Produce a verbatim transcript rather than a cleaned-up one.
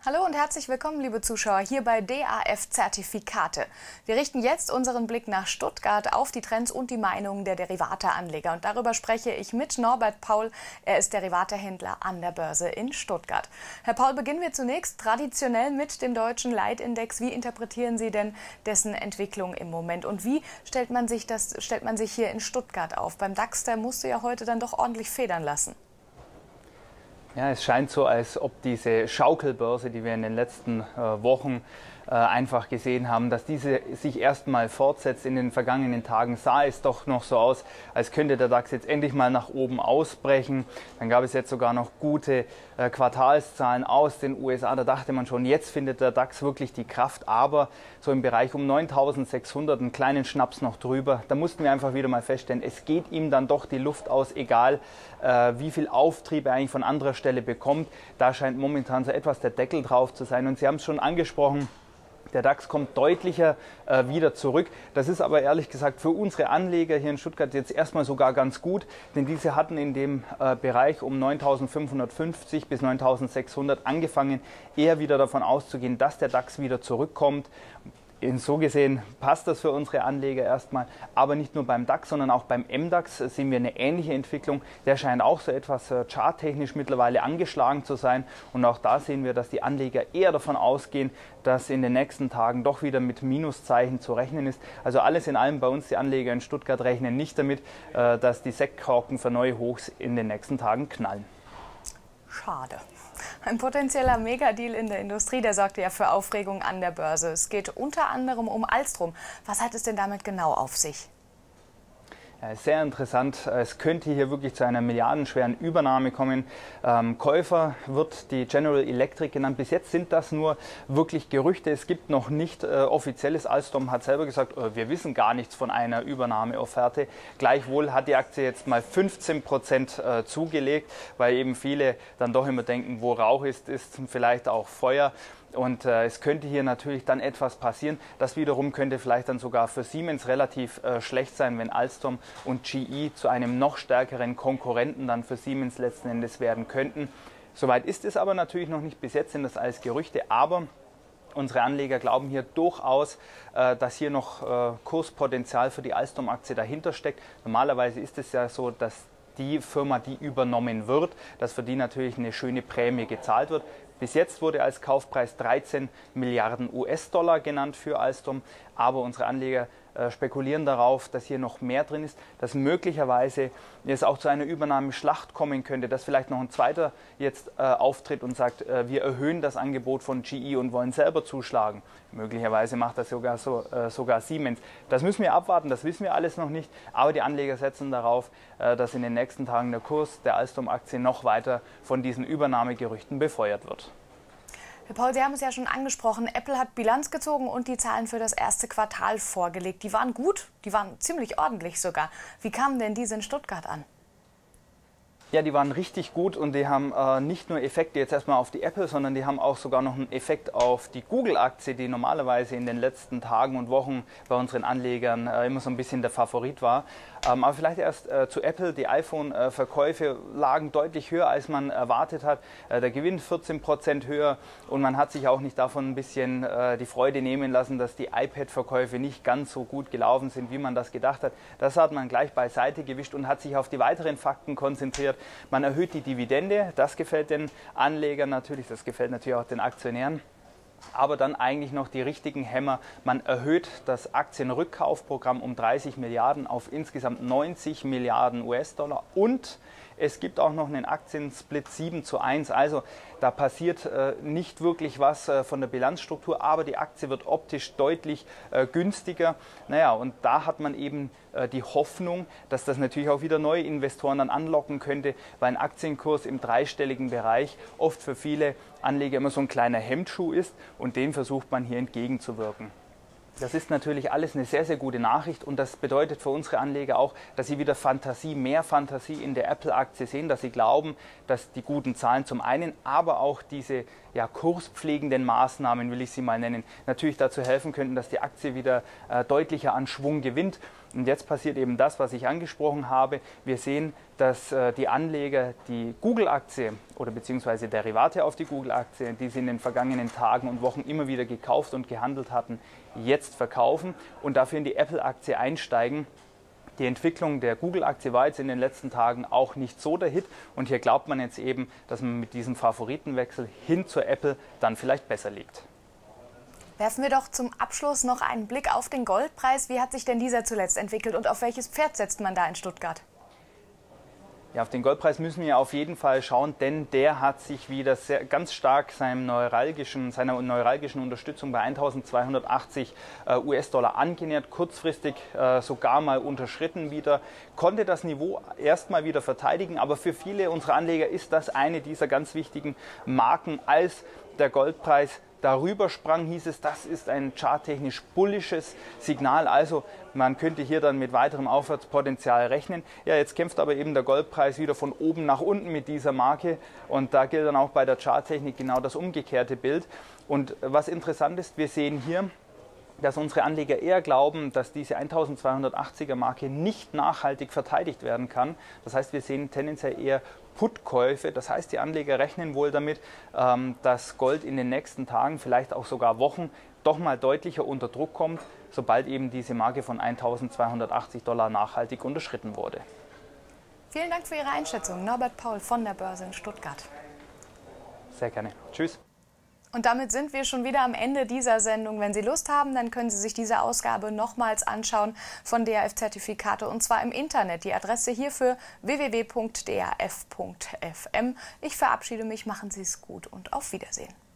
Hallo und herzlich willkommen, liebe Zuschauer, hier bei D A F Zertifikate. Wir richten jetzt unseren Blick nach Stuttgart auf die Trends und die Meinungen der Derivateanleger. Und darüber spreche ich mit Norbert Paul. Er ist Derivatehändler an der Börse in Stuttgart. Herr Paul, beginnen wir zunächst traditionell mit dem deutschen Leitindex. Wie interpretieren Sie denn dessen Entwicklung im Moment? Und wie stellt man sich das, stellt man sich hier in Stuttgart auf? Beim DAX, der musste ja heute dann doch ordentlich federn lassen. Ja, es scheint so, als ob diese Schaukelbörse, die wir in den letzten äh, Wochen äh, einfach gesehen haben, dass diese sich erstmal fortsetzt. In den vergangenen Tagen sah es doch noch so aus, als könnte der DAX jetzt endlich mal nach oben ausbrechen. Dann gab es jetzt sogar noch gute äh, Quartalszahlen aus den U S A. Da dachte man schon, jetzt findet der DAX wirklich die Kraft. Aber so im Bereich um neuntausendsechshundert, einen kleinen Schnaps noch drüber, da mussten wir einfach wieder mal feststellen, es geht ihm dann doch die Luft aus, egal äh, wie viel Auftrieb er eigentlich von anderer Stelle bekommt. Da scheint momentan so etwas der Deckel drauf zu sein. Und Sie haben es schon angesprochen, der DAX kommt deutlicher äh, wieder zurück. Das ist aber ehrlich gesagt für unsere Anleger hier in Stuttgart jetzt erstmal sogar ganz gut, denn diese hatten in dem äh, Bereich um neuntausendfünfhundertfünfzig bis neuntausendsechshundert angefangen, eher wieder davon auszugehen, dass der DAX wieder zurückkommt. So gesehen passt das für unsere Anleger erstmal, aber nicht nur beim DAX, sondern auch beim M DAX sehen wir eine ähnliche Entwicklung. Der scheint auch so etwas charttechnisch mittlerweile angeschlagen zu sein und auch da sehen wir, dass die Anleger eher davon ausgehen, dass in den nächsten Tagen doch wieder mit Minuszeichen zu rechnen ist. Also alles in allem bei uns, die Anleger in Stuttgart, rechnen nicht damit, dass die Sektkorken für neue Hochs in den nächsten Tagen knallen. Schade. Ein potenzieller Megadeal in der Industrie, der sorgte ja für Aufregung an der Börse. Es geht unter anderem um Alstom. Was hat es denn damit genau auf sich? Ja, sehr interessant. Es könnte hier wirklich zu einer milliardenschweren Übernahme kommen. Ähm, Käufer wird die General Electric genannt. Bis jetzt sind das nur wirklich Gerüchte. Es gibt noch nicht äh, offizielles. Alstom hat selber gesagt, äh, wir wissen gar nichts von einer Übernahmeofferte. Gleichwohl hat die Aktie jetzt mal fünfzehn Prozent äh, zugelegt, weil eben viele dann doch immer denken, wo Rauch ist, ist vielleicht auch Feuer. Und äh, es könnte hier natürlich dann etwas passieren. Das wiederum könnte vielleicht dann sogar für Siemens relativ äh, schlecht sein, wenn Alstom und G E zu einem noch stärkeren Konkurrenten dann für Siemens letzten Endes werden könnten. Soweit ist es aber natürlich noch nicht. Bis jetzt sind das alles Gerüchte, aber unsere Anleger glauben hier durchaus, äh, dass hier noch äh, Kurspotenzial für die Alstom-Aktie dahinter steckt. Normalerweise ist es ja so, dass die Firma, die übernommen wird, dass für die natürlich eine schöne Prämie gezahlt wird. Bis jetzt wurde als Kaufpreis dreizehn Milliarden U S-Dollar genannt für Alstom, aber unsere Anleger äh, spekulieren darauf, dass hier noch mehr drin ist, dass möglicherweise es auch zu einer Übernahmeschlacht kommen könnte, dass vielleicht noch ein zweiter jetzt äh, auftritt und sagt, äh, wir erhöhen das Angebot von G E und wollen selber zuschlagen. Möglicherweise macht das sogar, so, äh, sogar Siemens. Das müssen wir abwarten, das wissen wir alles noch nicht, aber die Anleger setzen darauf, äh, dass in den nächsten Tagen der Kurs der Alstom-Aktie noch weiter von diesen Übernahmegerüchten befeuert wird. Herr Paul, Sie haben es ja schon angesprochen, Apple hat Bilanz gezogen und die Zahlen für das erste Quartal vorgelegt. Die waren gut, die waren ziemlich ordentlich sogar. Wie kamen denn diese in Stuttgart an? Ja, die waren richtig gut und die haben äh, nicht nur Effekte jetzt erstmal auf die Apple, sondern die haben auch sogar noch einen Effekt auf die Google-Aktie, die normalerweise in den letzten Tagen und Wochen bei unseren Anlegern äh, immer so ein bisschen der Favorit war. Ähm, aber vielleicht erst äh, zu Apple. Die iPhone-Verkäufe lagen deutlich höher, als man erwartet hat. Äh, der Gewinn vierzehn Prozent höher und man hat sich auch nicht davon ein bisschen äh, die Freude nehmen lassen, dass die iPad-Verkäufe nicht ganz so gut gelaufen sind, wie man das gedacht hat. Das hat man gleich beiseite gewischt und hat sich auf die weiteren Fakten konzentriert. Man erhöht die Dividende, das gefällt den Anlegern natürlich, das gefällt natürlich auch den Aktionären. Aber dann eigentlich noch die richtigen Hämmer. Man erhöht das Aktienrückkaufprogramm um dreißig Milliarden auf insgesamt neunzig Milliarden U S-Dollar und es gibt auch noch einen Aktiensplit sieben zu eins. Also da passiert äh, nicht wirklich was äh, von der Bilanzstruktur, aber die Aktie wird optisch deutlich äh, günstiger. Naja, und da hat man eben äh, die Hoffnung, dass das natürlich auch wieder neue Investoren dann anlocken könnte, weil ein Aktienkurs im dreistelligen Bereich oft für viele Anleger immer so ein kleiner Hemdschuh ist und dem versucht man hier entgegenzuwirken. Das ist natürlich alles eine sehr, sehr gute Nachricht und das bedeutet für unsere Anleger auch, dass sie wieder Fantasie, mehr Fantasie in der Apple-Aktie sehen, dass sie glauben, dass die guten Zahlen zum einen, aber auch diese ja, kurspflegenden Maßnahmen, will ich sie mal nennen, natürlich dazu helfen könnten, dass die Aktie wieder äh, deutlicher an Schwung gewinnt. Und jetzt passiert eben das, was ich angesprochen habe. Wir sehen, dass äh, die Anleger die Google-Aktie oder beziehungsweise Derivate auf die Google-Aktie, die sie in den vergangenen Tagen und Wochen immer wieder gekauft und gehandelt hatten, jetzt verkaufen und dafür in die Apple-Aktie einsteigen. Die Entwicklung der Google-Aktie war jetzt in den letzten Tagen auch nicht so der Hit und hier glaubt man jetzt eben, dass man mit diesem Favoritenwechsel hin zur Apple dann vielleicht besser liegt. Werfen wir doch zum Abschluss noch einen Blick auf den Goldpreis. Wie hat sich denn dieser zuletzt entwickelt und auf welches Pferd setzt man da in Stuttgart? Ja, auf den Goldpreis müssen wir auf jeden Fall schauen, denn der hat sich wieder sehr, ganz stark seinem neuralgischen, seiner neuralgischen Unterstützung bei eintausendzweihundertachtzig äh, US-Dollar angenähert, kurzfristig äh, sogar mal unterschritten wieder, konnte das Niveau erstmal wieder verteidigen, aber für viele unserer Anleger ist das eine dieser ganz wichtigen Marken. Als der Goldpreis darüber sprang, hieß es, das ist ein charttechnisch bullisches Signal, also man könnte hier dann mit weiterem Aufwärtspotenzial rechnen. Ja, jetzt kämpft aber eben der Goldpreis wieder von oben nach unten mit dieser Marke und da gilt dann auch bei der Charttechnik genau das umgekehrte Bild. Und was interessant ist, wir sehen hier, dass unsere Anleger eher glauben, dass diese eintausendzweihundertachtziger Marke nicht nachhaltig verteidigt werden kann. Das heißt, wir sehen tendenziell eher Put-Käufe. Das heißt, die Anleger rechnen wohl damit, dass Gold in den nächsten Tagen, vielleicht auch sogar Wochen, doch mal deutlicher unter Druck kommt, sobald eben diese Marke von eintausendzweihundertachtzig Dollar nachhaltig unterschritten wurde. Vielen Dank für Ihre Einschätzung, Norbert Paul von der Börse in Stuttgart. Sehr gerne. Tschüss. Und damit sind wir schon wieder am Ende dieser Sendung. Wenn Sie Lust haben, dann können Sie sich diese Ausgabe nochmals anschauen von D A F-Zertifikate und zwar im Internet. Die Adresse hierfür w w w punkt d a f punkt f m. Ich verabschiede mich, machen Sie es gut und auf Wiedersehen.